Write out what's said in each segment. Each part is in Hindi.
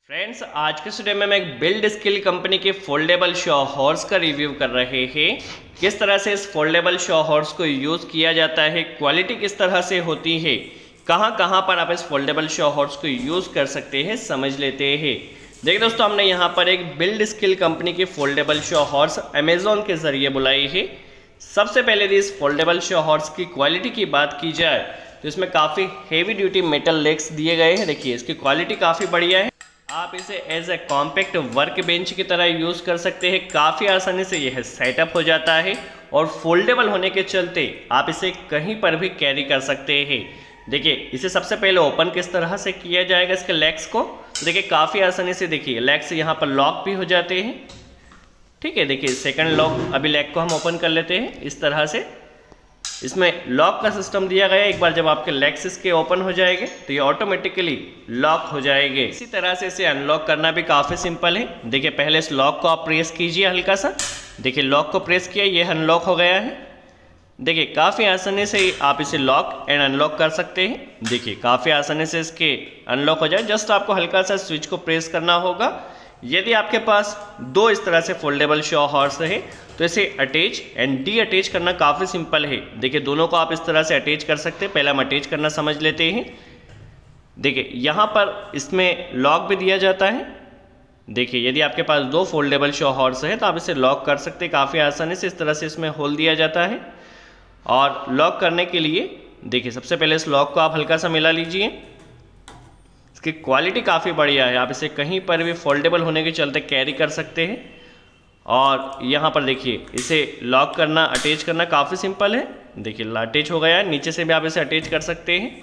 फ्रेंड्स, आज के वीडियो में मैं एक बिल्ड स्किल कंपनी के फोल्डेबल शो हॉर्स का रिव्यू कर रहे हैं। किस तरह से इस फोल्डेबल शो हॉर्स को यूज़ किया जाता है, क्वालिटी किस तरह से होती है, कहां पर आप इस फोल्डेबल शो हॉर्स को यूज़ कर सकते हैं, समझ लेते हैं। देखिए दोस्तों, हमने यहाँ पर एक बिल्ड स्किल कंपनी के फोल्डेबल शो हॉर्स अमेजोन के ज़रिए बुलाई है। सबसे पहले यदि इस फोल्डेबल शो हॉर्स की क्वालिटी की बात की जाए तो इसमें काफ़ी हेवी ड्यूटी मेटल लेग्स दिए गए हैं। देखिए, इसकी क्वालिटी काफ़ी बढ़िया है। आप इसे as a compact work bench की तरह यूज़ कर सकते हैं। काफ़ी आसानी से यह सेटअप हो जाता है और फोल्डेबल होने के चलते आप इसे कहीं पर भी कैरी कर सकते हैं। देखिए, इसे सबसे पहले ओपन किस तरह से किया जाएगा इसके लेग्स को। तो देखिए, काफ़ी आसानी से देखिए लेग्स यहाँ पर लॉक भी हो जाते हैं। ठीक है, देखिए सेकंड लॉक, अभी लेग को हम ओपन कर लेते हैं। इस तरह से इसमें लॉक का सिस्टम दिया गया है। एक बार जब आपके लेग्स इसके ओपन हो जाएंगे तो ये ऑटोमेटिकली लॉक हो जाएंगे। इसी तरह से इसे अनलॉक करना भी काफ़ी सिंपल है। देखिए, पहले इस लॉक को आप प्रेस कीजिए हल्का सा। देखिए, लॉक को प्रेस किया, ये अनलॉक हो गया है। देखिए, काफ़ी आसानी से आप इसे लॉक एंड अनलॉक कर सकते हैं। देखिए, काफ़ी आसानी से इसके अनलॉक हो जाए। जस्ट आपको हल्का सा स्विच को प्रेस करना होगा। यदि आपके पास दो इस तरह से फोल्डेबल शो हॉर्स है तो इसे अटैच एंड डी अटैच करना काफ़ी सिंपल है। देखिए, दोनों को आप इस तरह से अटैच कर सकते हैं। पहले हम अटैच करना समझ लेते हैं। देखिए, यहाँ पर इसमें लॉक भी दिया जाता है। देखिए, यदि आपके पास दो फोल्डेबल शो हॉर्स है तो आप इसे लॉक कर सकते हैं काफ़ी आसानी से। इस तरह से इसमें होल दिया जाता है और लॉक करने के लिए देखिए सबसे पहले इस लॉक को आप हल्का सा मिला लीजिए। इसकी क्वालिटी काफ़ी बढ़िया है। आप इसे कहीं पर भी फोल्डेबल होने के चलते कैरी कर सकते हैं। और यहाँ पर देखिए, इसे लॉक करना, अटैच करना काफ़ी सिंपल है। देखिए, अटैच हो गया है। नीचे से भी आप इसे अटैच कर सकते हैं।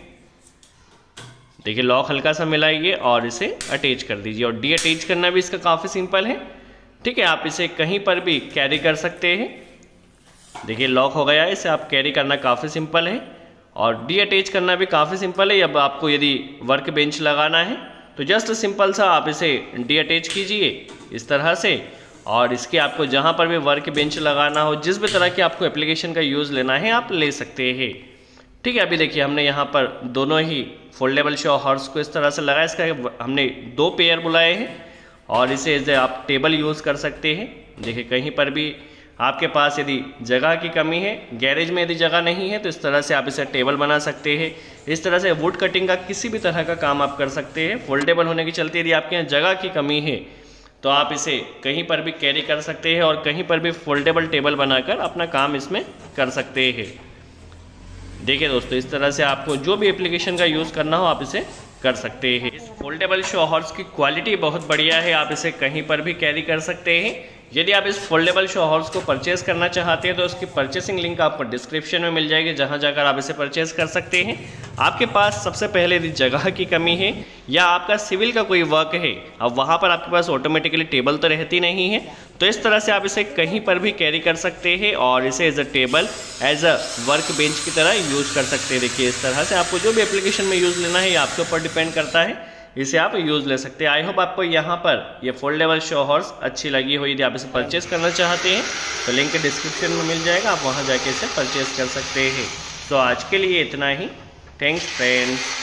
देखिए, लॉक हल्का सा मिलाइए और इसे अटैच कर दीजिए। और डी अटैच करना भी इसका काफ़ी सिंपल है। ठीक है, आप इसे कहीं पर भी कैरी कर सकते हैं। देखिए, लॉक हो गया है। इसे आप कैरी करना काफ़ी सिंपल है और डी अटैच करना भी काफ़ी सिंपल है। अब आपको यदि वर्क बेंच लगाना है तो जस्ट सिंपल सा आप इसे डी अटैच कीजिए इस तरह से। और इसके आपको जहाँ पर भी वर्क बेंच लगाना हो, जिस भी तरह की आपको एप्लीकेशन का यूज़ लेना है, आप ले सकते हैं। ठीक है, अभी देखिए हमने यहाँ पर दोनों ही फोल्डेबल शो हॉर्स को इस तरह से लगाया। इसका हमने दो पेयर बुलाए हैं और इसे एज आप टेबल यूज़ कर सकते हैं। देखिए, कहीं पर भी आपके पास यदि जगह की कमी है, गैरेज में यदि जगह नहीं है, तो इस तरह से आप इसे टेबल बना सकते हैं। इस तरह से वुड कटिंग का किसी भी तरह का काम आप कर सकते हैं। फोल्डेबल होने के चलते यदि आपके यहाँ जगह की कमी है तो आप इसे कहीं पर भी कैरी कर सकते हैं और कहीं पर भी फोल्डेबल टेबल बनाकर अपना काम इसमें कर सकते हैं। देखिए दोस्तों, इस तरह से आपको जो भी एप्लीकेशन का यूज़ करना हो आप इसे कर सकते हैं। इस फोल्डेबल शो हॉर्स की क्वालिटी बहुत बढ़िया है। आप इसे कहीं पर भी कैरी कर सकते हैं। यदि आप इस फोल्डेबल शो हॉर्स को परचेस करना चाहते हैं तो उसकी परचेसिंग लिंक आपको डिस्क्रिप्शन में मिल जाएगी, जहां जाकर आप इसे परचेस कर सकते हैं। आपके पास सबसे पहले यदि जगह की कमी है या आपका सिविल का कोई वर्क है, अब वहां पर आपके पास ऑटोमेटिकली टेबल तो रहती नहीं है, तो इस तरह से आप इसे कहीं पर भी कैरी कर सकते हैं और इसे as a table, as a work bench की तरह यूज़ कर सकते हैं। देखिए, इस तरह से आपको जो भी एप्लीकेशन में यूज़ लेना है ये आपके ऊपर डिपेंड करता है, इसे आप यूज़ ले सकते हैं। आई होप आपको यहाँ पर ये फोल्डेबल शो हॉर्स अच्छी लगी हो। यदि आप इसे परचेस करना चाहते हैं तो लिंक डिस्क्रिप्शन में मिल जाएगा, आप वहाँ जाके इसे परचेस कर सकते हैं। तो आज के लिए इतना ही। Thanks friends.